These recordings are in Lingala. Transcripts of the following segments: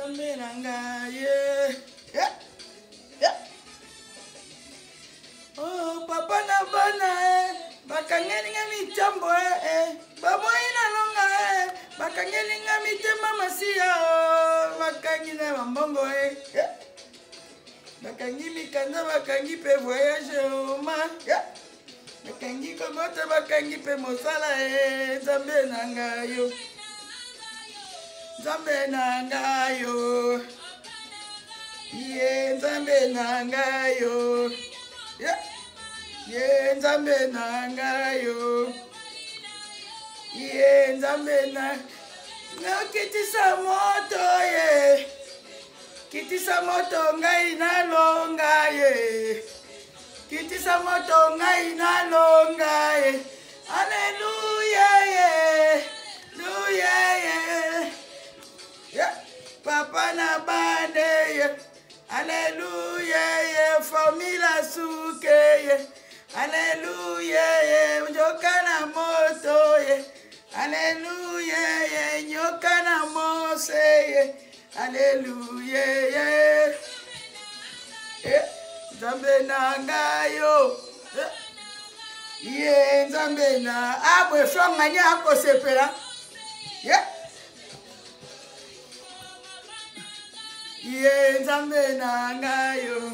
Nzambe na ngai ye. Yeah. Oh, papa na bana bakangelinga mitambo bamoyi na longa bakangelinga mitema masiya bakangi na bambongo bakangi mikanda bakangi pe voyage oma bakangi kobota bakangi pe mosala Nzambe na ngai yo. Nzambe na ngai yo. Ye Nzambe na ngai yo. Ye Nzambe na ngai yo. Ye Nzambe na kitisa moto ye. Kitisa moto ngai na longa ye. Kitisa moto ngai na longa ye. Alleluia ye. Alleluia ye. Papa na bande ye. Alleluia ye. Formula suke ye. Alleluia ye. Nyoka na moto ye. Alleluia ye. Nyoka na mose ye. Alleluia ye. Nzambe na ngai yo. Ye Nzambe na abwe flonga nya akosepela. Ye Nzambe na ngai yo.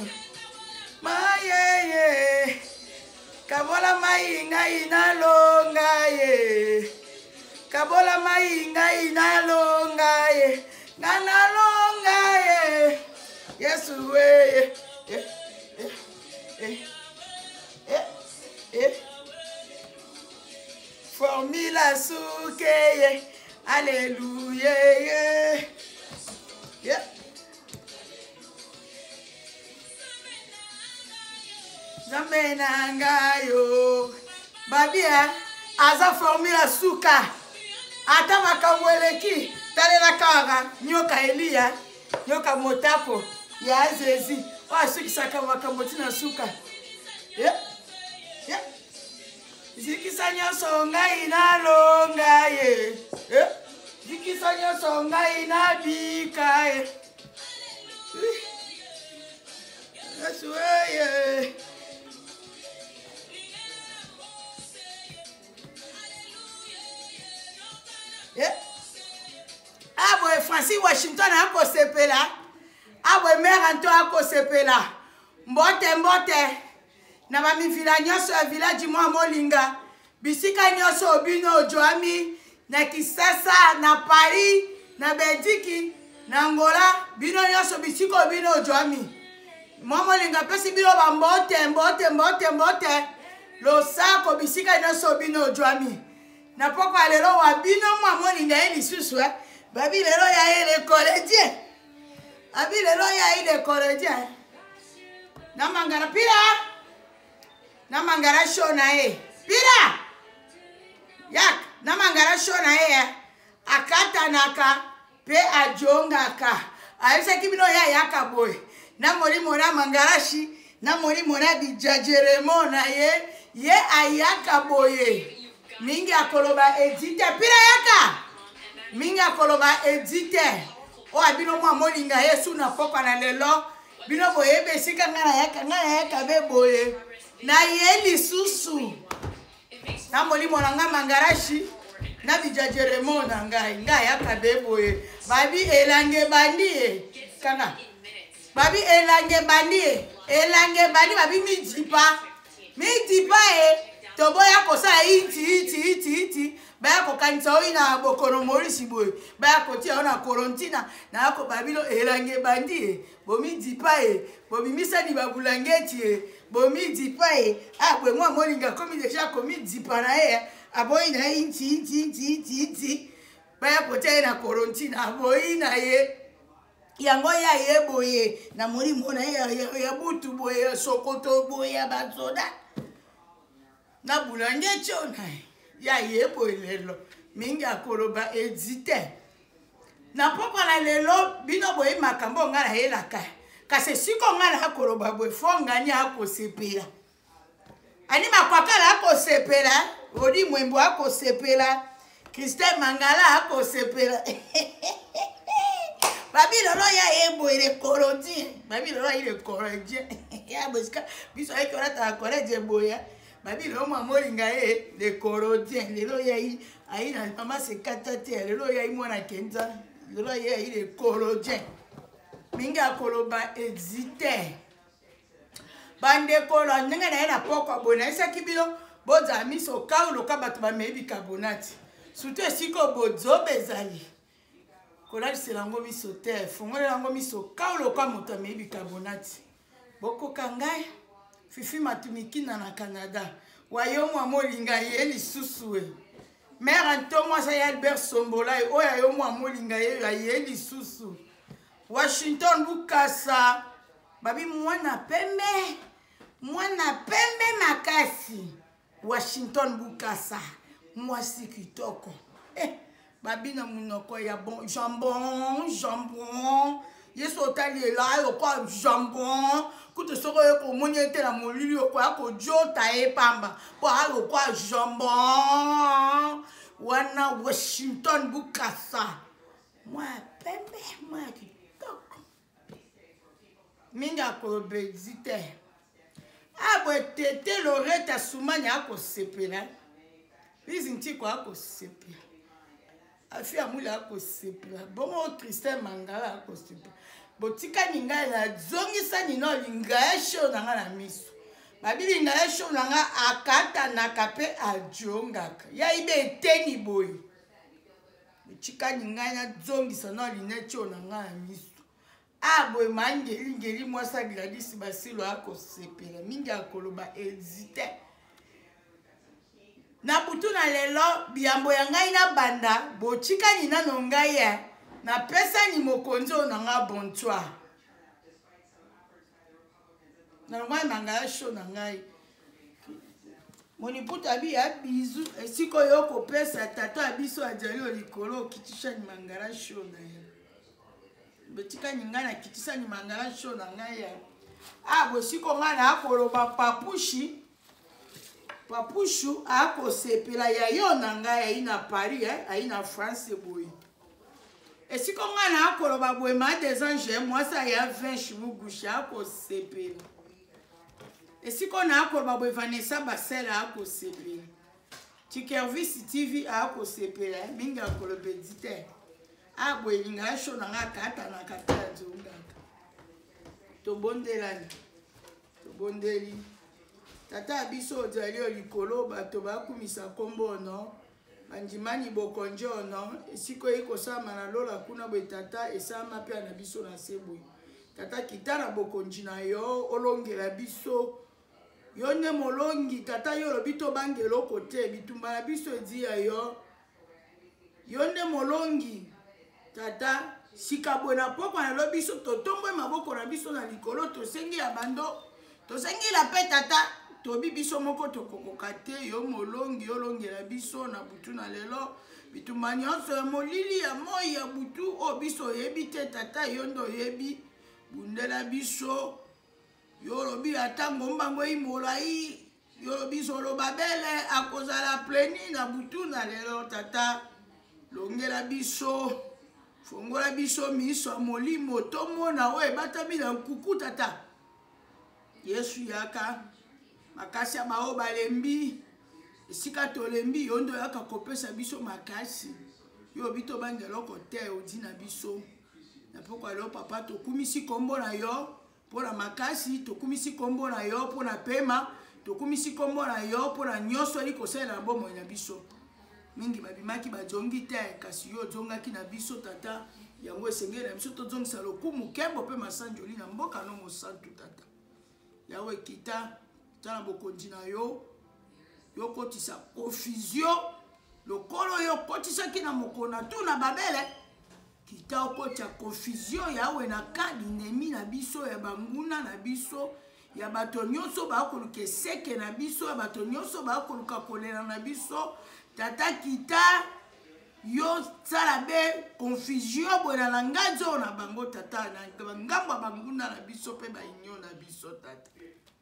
Ye. Kabola mai ngai na longa ye. Kabola mai ngai na longa ye. Na longa ye. Yesu we. Formula suke ye. Alleluia ye. Nzambe na ngai yo. Babia aza formula suka. Ata makamweleki talela kara nyoka Elia nyoka motapo ya Zezi wa sukisaka makamotina suka. Zikisanya songa ina longa ye. Zikisanya songa ina bika ye. That's way. Abwe Francis Washington ako sepela. Abwe mère Anto ako sepela. Mbote. Na mami vila nyoso ya village mwa molinga. Bisika nyoso obino ojoami. Na Kisasa, na Paris, na Belgique, na Angola. Bino nyoso bisiko obino ojoami. Mwa molinga pesi bino ba mbote. Losako bisika nyoso obino ojoami. Na poko alelo wa bino mwa molinga eli susu babi lelo ya ile college. Abi lelo ya ile college. Na mangara pira. Na mangara shona pira. Yak na mangara shona akata naka pe ajonga ka. Aisa kibino ya yaka boy. Na mori mona mangarashi, na mori mona bijajeremo na ye ayaka boye. Mingi akoloba edite pira yaka. Mingi akoloba edite. O abino mwa molinga Yesu na poka na lelo. Bino boye besika ngana yaka be boye. Na yeli susu. Na molimo na nga mangarashi. Na bijajeremo na ngai yaka be boye. Babi elange bandi kana. Babi elange bandi babi mijipa. Mijipa toboya kosa iti baya ko kanisa oina bokoro morisi boy baya ko tia ona korontina na ko babilo elange bandi bomi dipa bomi misani babulangeti bomi dipa abwe mwa molinga komi deja komi dipa na aboina iti baya ko tia na korontina aboina yango ya boye na muri mona ya butu boye sokoto boye bazoda na bulange chona ya yebo lelo mingi akoloba edite na poko na lelo bino boye makambo ngala helaka kasi siko ngala akoloba boye fonga nya akosepela ani makwakala akosepela odi mwembo akosepela Christelle Mangala akosepela babi lolo ya ebo il est corodien babi lolo il est corodien ya bosika biso ay korata korodien boya babi lolo mamolinga le corodien lelo ya ai na mama se katate lelo ya mwana kenza lelo ya il est corodien minga koloba hésiter bande kolo ndenge na ena poko bona isaki bilo boza miso kaulo kabatu ba mebi carbonate surtout esiko bozo bezali kola selango miso te fongola lango miso kaulo kwa moto mebi carbonate boko kangai fifi matumikina na Canada wayo mwa molinga ye lisusuwe mère Antomo sa Albert Sombola oya yo mwa molinga ye lisusu Washington Bukasa babi mwana pembe makasi Washington Bukasa mwasi kitoko babi na munoko ya bon jambon yeso otali la yo kwa jambon kuto soko yo ko monyete la molili yo kwa ko jota pamba po ayo kwa jambon wana Washington Bukasa mwa pembe mwa kitoko minga ko bezite abwe tete Loretta Sumanya ako sepela bizinti kwa ako sepela afia mula ako sepela bongo Tristan Mangala ako sepela botika ninga la zongisa nino linga show nanga na miso babili nga show nanga akata na kape ajongaka ya ibe teni boy botika ninga na zongisa no linecho nanga na miso abwe mangeli ngeli mwasa Gladys Basilo ako sepela mingi akoloba hésiter na butu na lelo biambo ya ngai na banda botika ni nano ngai ya na pesa ni mokonzi onanga bonsoir na ngai manga show na ngai moni puta bi ya bizu esiko yoko pesa tata abiso ajali likolo kitisha ni mangara show na ya betika nyingana kitisa ni mangara show na ngai ya bosiko ngana akoloba papushu ako sepela ya yo na ngai ina Paris ina France boy esiko ngana akoloba boy ma des anges moi ça ya 20 shimugusha ako sepela esiko na akoloba boy Vanessa Basela ako sepela Tikervis TV ako sepela minga akoloba dite abwe linga show na ngakata na kata zonga tobondeli tata biso ozali likolo bato bakumisa kombo no bandimani bokonjo no esiko ekosama na lola kuna boye tata esama pe na biso na sebwe tata kitana bokonji na yo olongela biso yo ne molongi tata yo lobito bangelo kote bitumba na biso edi ya yo ne molongi tata sikabwe na poko na lo biso totombwe maboko na biso na likolo tosengi ya bando tosengi la pe tata tobi biso moko tokokoka te yo molongi olongela biso na butu na lelo bitumba nyonso ya molili ya moi ya butu o biso yebi te tata yo ndo yebi bundela biso yo lobi ata ngombango imolai yo lobi solo babele akozala pleni na butu na lelo tata longela biso fongola biso miso molimo tomona we batami na nkuku tata Yesu yaka makasi ya bao balembi esika tolembi yo ndo yaka kopesa biso makasi yo bito bangeloko te odina biso na pokwa lo papa tokumisi kombo na yo pona makasi tokumisi kombo na yo pona pema tokumisi kombo na yo pona nyonso likosala na bomo na biso mingi babimaki bajongi te kasi yo jongaki na biso tata yango esengeli na biso tozongisa lokumu kembo pe masanjoli na mboka no mosantu tata yawe kita tana bokonzi na yo kotisa confusion lokolo yo kotisaki na mokona tu na babele kita okotia confusion yawe na kadi nemi na biso ya banguna na biso ya bato nyonso bakoluka eseke na biso ya bato nyonso bakoluka kolela na biso tata kita yo sala be confusion bona na ngazo na bango tata na ngambo banguna na biso pe ba union na biso tata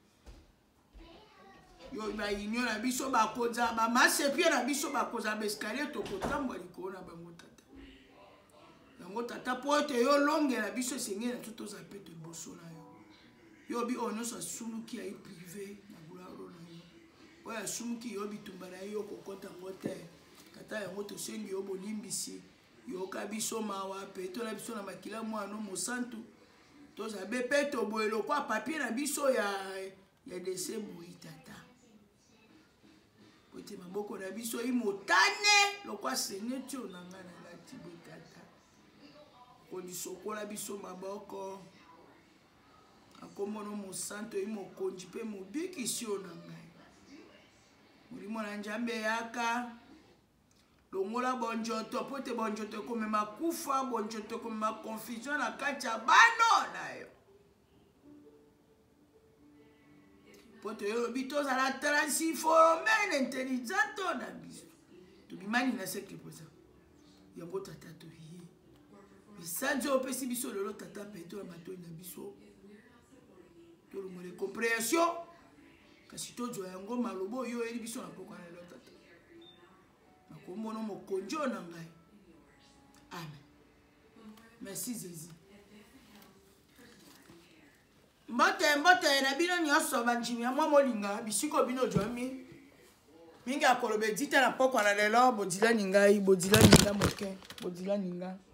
yo ba union na biso ba koza ba marche pied na biso ba koza ba escalier to kotambwa likolo na bango tata yango tata po ete yo longela biso esengeli na to toza mpe toboso na yo yo bi oyo nyonso asumuki ayi privé na bularo na yo oyo asumuki yo bitumba na ye yo kokɔta yango te tata yango tosengi yo bolimbisi yoka biso mawa mpe tola biso na makila mwano mosantu toza be mpe toboye lokwa papier na biso ya dese boyi tata po ete maboko na biso imotane lokwa seneti oyo na ngai na lati boye tata kodisokola biso maboko akomono mosantu imokonzi mpe mobikisi oyo na ngai molimo na nzambe eyaka longola bonjoto po ete bonjoto ekomema kufa bonjoto ekomema confusion na kati ya bano na yo po ete yolobi tozala transformene intelligente na biso tobimani na sekle poza yango tata toye misanzi oyo opesi biso lelo tata mpe toya matoi na biso tolongola comprehension kasi tozwa yango maloba oyo oyeli biso na pokwa na lelo tata nakomona mokonzi oyo na ngai amen merci Jésus mbote na bino nyonso bandimi ya mwa molinga bisiko bino ozwami mingi akoloba edite na pokwa na lelo bodilani ngai bodilani nga moke bodilani nga